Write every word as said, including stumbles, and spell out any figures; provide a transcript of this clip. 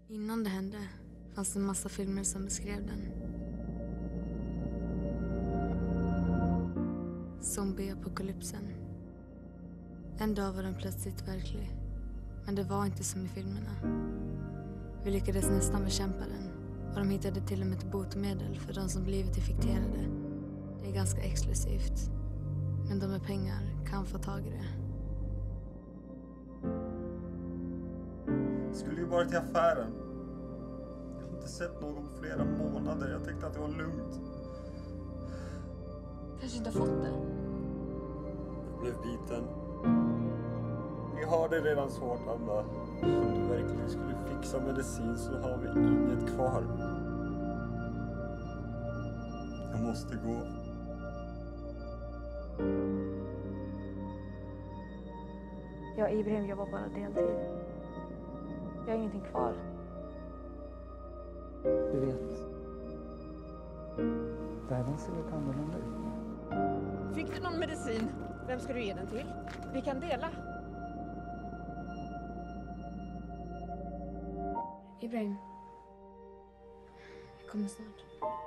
Innan det hände fanns det en massa filmer som beskrev den. Zombieapokalypsen. En dag var den plötsligt verklig. Men det var inte som i filmerna. Vi lyckades nästan bekämpa den. Och de hittade till och med ett botemedel för de som blivit infekterade. Det är ganska exklusivt. Men de med pengar kan få tag i det. Jag skulle ju bara till affären. Jag har inte sett någon på flera månader. Jag tänkte att det var lugnt. Kanske inte har fått det. Jag blev biten. Vi har det redan svårt, Anna. Om du verkligen skulle fixa medicin så har vi inget kvar. Jag måste gå. Jag och Ibrahim jobbar bara deltid. Jag har ingenting kvar. Du vet, världen ser lite annorlunda ut. Fick du någon medicin? Vem ska du ge den till? Vi kan dela. Ibrahim. Jag kommer snart.